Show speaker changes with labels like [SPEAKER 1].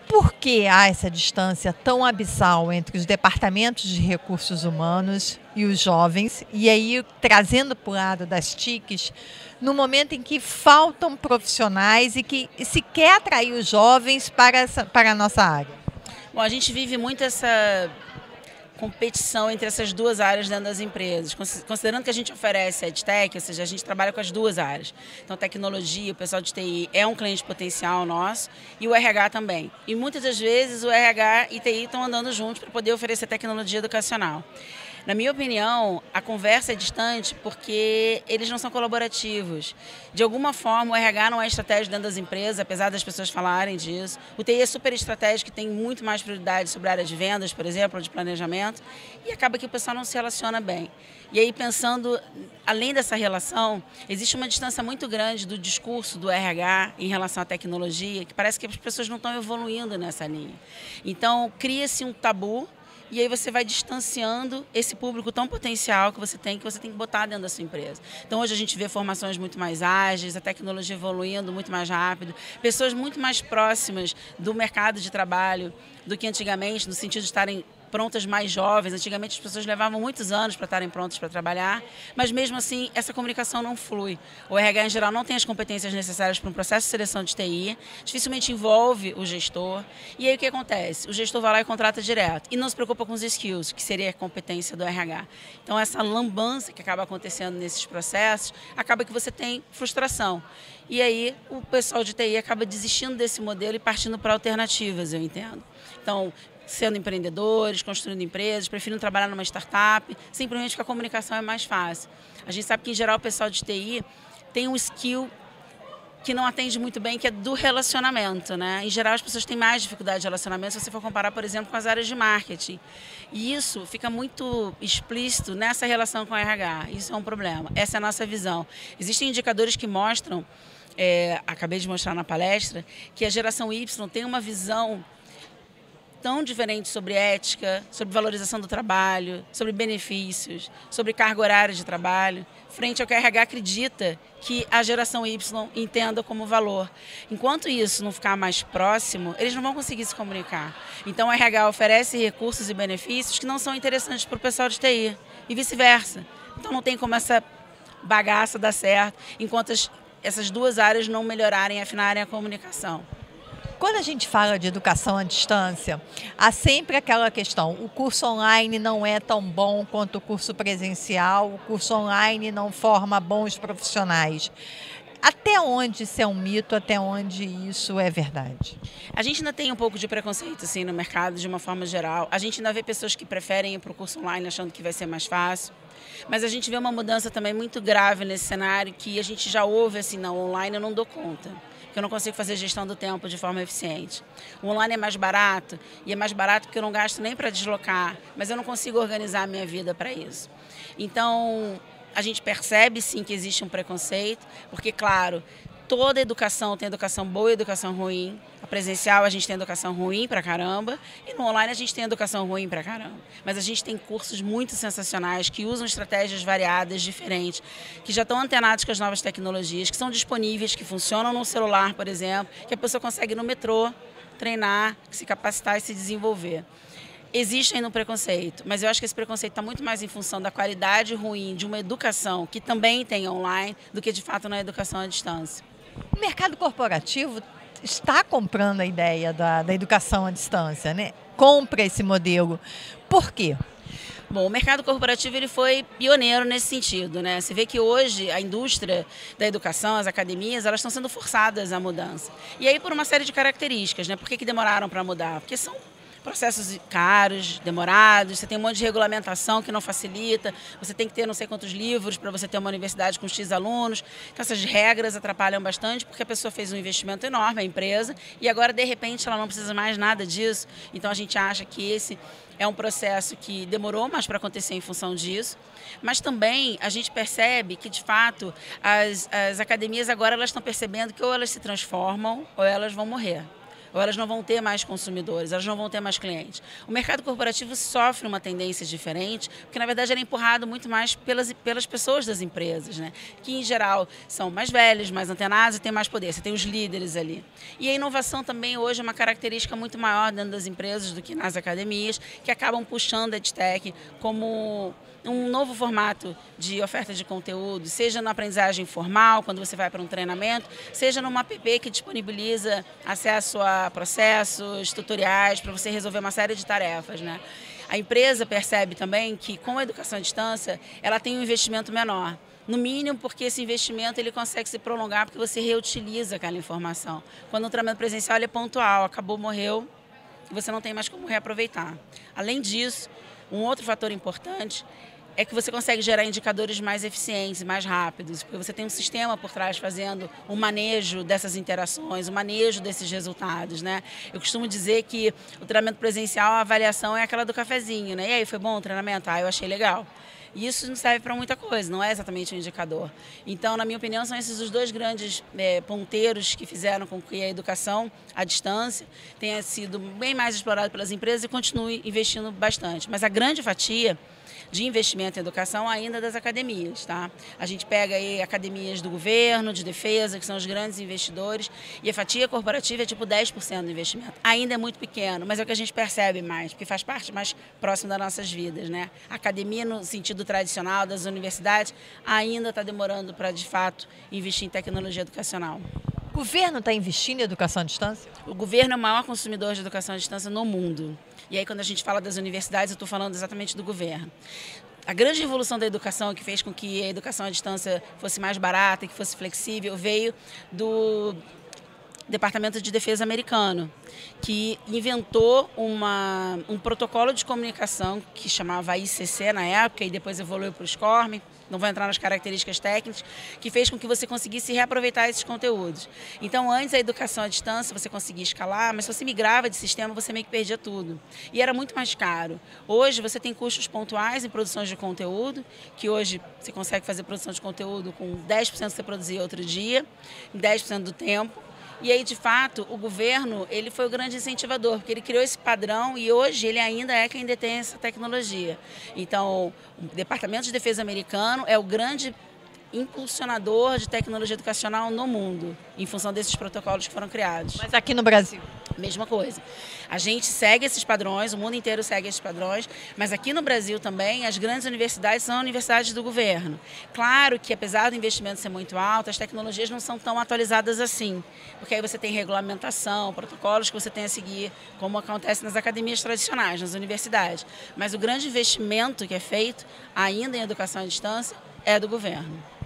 [SPEAKER 1] por que há essa distância tão abissal entre os departamentos de recursos humanos e os jovens? E aí, trazendo para o lado das TICs, no momento em que faltam profissionais e que se quer atrair os jovens para a nossa área?
[SPEAKER 2] Bom, a gente vive muito essa competição entre essas duas áreas dentro das empresas, considerando que a gente oferece EdTech, ou seja, a gente trabalha com as duas áreas. Então, tecnologia, o pessoal de TI é um cliente potencial nosso e o RH também. E muitas das vezes o RH e TI estão andando juntos para poder oferecer tecnologia educacional. Na minha opinião, a conversa é distante porque eles não são colaborativos. De alguma forma, o RH não é estratégico dentro das empresas, apesar das pessoas falarem disso. O TI é super estratégico e tem muito mais prioridade sobre a área de vendas, por exemplo, ou de planejamento, e acaba que o pessoal não se relaciona bem. E aí, pensando, além dessa relação, existe uma distância muito grande do discurso do RH em relação à tecnologia, que parece que as pessoas não estão evoluindo nessa linha. Então, cria-se um tabu. E aí você vai distanciando esse público tão potencial que você tem que botar dentro da sua empresa. Então hoje a gente vê formações muito mais ágeis, a tecnologia evoluindo muito mais rápido, pessoas muito mais próximas do mercado de trabalho do que antigamente, no sentido de estarem prontas mais jovens. Antigamente as pessoas levavam muitos anos para estarem prontas para trabalhar, mas mesmo assim essa comunicação não flui. O RH em geral não tem as competências necessárias para um processo de seleção de TI, dificilmente envolve o gestor. E aí o que acontece? O gestor vai lá e contrata direto e não se preocupa com os skills, que seria a competência do RH. Então essa lambança que acaba acontecendo nesses processos, acaba que você tem frustração. E aí o pessoal de TI acaba desistindo desse modelo e partindo para alternativas, eu entendo. Então, sendo empreendedores, construindo empresas, preferindo trabalhar numa startup, simplesmente porque a comunicação é mais fácil. A gente sabe que, em geral, o pessoal de TI tem um skill que não atende muito bem, que é do relacionamento, né? Em geral, as pessoas têm mais dificuldade de relacionamento se você for comparar, por exemplo, com as áreas de marketing. E isso fica muito explícito nessa relação com a RH. Isso é um problema. Essa é a nossa visão. Existem indicadores que mostram, acabei de mostrar na palestra, que a geração Y tem uma visão tão diferente sobre ética, sobre valorização do trabalho, sobre benefícios, sobre carga horária de trabalho, frente ao que a RH acredita que a geração Y entenda como valor. Enquanto isso não ficar mais próximo, eles não vão conseguir se comunicar. Então o RH oferece recursos e benefícios que não são interessantes para o pessoal de TI e vice-versa. Então não tem como essa bagaça dar certo enquanto essas duas áreas não melhorarem e afinarem a comunicação.
[SPEAKER 1] Quando a gente fala de educação à distância, há sempre aquela questão: o curso online não é tão bom quanto o curso presencial, o curso online não forma bons profissionais. Até onde isso é um mito, até onde isso é verdade?
[SPEAKER 2] A gente ainda tem um pouco de preconceito assim, no mercado, de uma forma geral. A gente ainda vê pessoas que preferem ir para o curso online achando que vai ser mais fácil. Mas a gente vê uma mudança também muito grave nesse cenário, que a gente já ouve assim: não, online eu não dou conta, porque eu não consigo fazer gestão do tempo de forma eficiente. O online é mais barato, e é mais barato porque eu não gasto nem para deslocar, mas eu não consigo organizar a minha vida para isso. Então, a gente percebe sim que existe um preconceito, porque, claro, toda educação tem educação boa e educação ruim. A presencial a gente tem educação ruim pra caramba e no online a gente tem educação ruim pra caramba. Mas a gente tem cursos muito sensacionais que usam estratégias variadas, diferentes, que já estão antenados com as novas tecnologias, que são disponíveis, que funcionam no celular, por exemplo, que a pessoa consegue no metrô treinar, se capacitar e se desenvolver. Existe ainda um preconceito, mas eu acho que esse preconceito está muito mais em função da qualidade ruim de uma educação que também tem online do que de fato na educação à distância.
[SPEAKER 1] O mercado corporativo está comprando a ideia da educação à distância, né? Compra esse modelo. Por quê?
[SPEAKER 2] Bom, o mercado corporativo ele foi pioneiro nesse sentido, né? Você vê que hoje a indústria da educação, as academias, elas estão sendo forçadas à mudança. E aí por uma série de características, né? Por que demoraram para mudar? Porque são processos caros, demorados, você tem um monte de regulamentação que não facilita, você tem que ter não sei quantos livros para você ter uma universidade com X alunos. Então essas regras atrapalham bastante porque a pessoa fez um investimento enorme, a empresa, e agora de repente ela não precisa mais nada disso. Então a gente acha que esse é um processo que demorou mais para acontecer em função disso, mas também a gente percebe que, de fato, as academias agora elas estão percebendo que ou elas se transformam ou elas vão morrer. ou elas não vão ter mais consumidores, elas não vão ter mais clientes. O mercado corporativo sofre uma tendência diferente, porque na verdade ele é empurrado muito mais pelas pessoas das empresas, né? Que em geral são mais velhos, mais antenados e têm mais poder. Você tem os líderes ali. E a inovação também hoje é uma característica muito maior dentro das empresas do que nas academias, que acabam puxando a EdTech como um novo formato de oferta de conteúdo, seja na aprendizagem formal, quando você vai para um treinamento, seja numa app que disponibiliza acesso a processos, tutoriais, para você resolver uma série de tarefas, né? A empresa percebe também que com a educação à distância, ela tem um investimento menor. No mínimo, porque esse investimento ele consegue se prolongar, porque você reutiliza aquela informação. Quando o treinamento presencial ele é pontual, acabou, morreu, e você não tem mais como reaproveitar. Além disso, um outro fator importante é que você consegue gerar indicadores mais eficientes, mais rápidos, porque você tem um sistema por trás fazendo o manejo dessas interações, o manejo desses resultados, né? Eu costumo dizer que o treinamento presencial, a avaliação é aquela do cafezinho, né? E aí, foi bom o treinamento? Ah, eu achei legal. E isso não serve para muita coisa, não é exatamente um indicador. Então, na minha opinião, são esses os dois grandes ponteiros que fizeram com que a educação à distância tenha sido bem mais explorada pelas empresas e continue investindo bastante. Mas a grande fatia de investimento em educação ainda das academias, tá? A gente pega aí academias do governo, de defesa, que são os grandes investidores, e a fatia corporativa é tipo 10% do investimento. Ainda é muito pequeno, mas é o que a gente percebe mais, porque faz parte mais próximo das nossas vidas, né? A academia, no sentido tradicional das universidades, ainda está demorando para, de fato, investir em tecnologia educacional.
[SPEAKER 1] O governo está investindo em educação à distância?
[SPEAKER 2] O governo é o maior consumidor de educação à distância no mundo. E aí, quando a gente fala das universidades, eu estou falando exatamente do governo. A grande revolução da educação, que fez com que a educação à distância fosse mais barata, que fosse flexível, veio do Departamento de Defesa americano, que inventou um protocolo de comunicação que chamava ICC na época e depois evoluiu para o SCORM, não vou entrar nas características técnicas, que fez com que você conseguisse reaproveitar esses conteúdos. Então, antes a educação à distância, você conseguia escalar, mas se você migrava de sistema, você meio que perdia tudo. E era muito mais caro. Hoje, você tem custos pontuais em produções de conteúdo, que hoje você consegue fazer produção de conteúdo com 10% que você produzia outro dia, em 10% do tempo. E aí, de fato, o governo ele foi o grande incentivador, porque ele criou esse padrão e hoje ele ainda é quem detém essa tecnologia. Então, o Departamento de Defesa americano é o grande impulsionador de tecnologia educacional no mundo, em função desses protocolos que foram criados.
[SPEAKER 1] Mas aqui no Brasil?
[SPEAKER 2] Mesma coisa. A gente segue esses padrões, o mundo inteiro segue esses padrões, mas aqui no Brasil também as grandes universidades são universidades do governo. Claro que apesar do investimento ser muito alto, as tecnologias não são tão atualizadas assim, porque aí você tem regulamentação, protocolos que você tem a seguir, como acontece nas academias tradicionais, nas universidades. Mas o grande investimento que é feito ainda em educação à distância é do governo.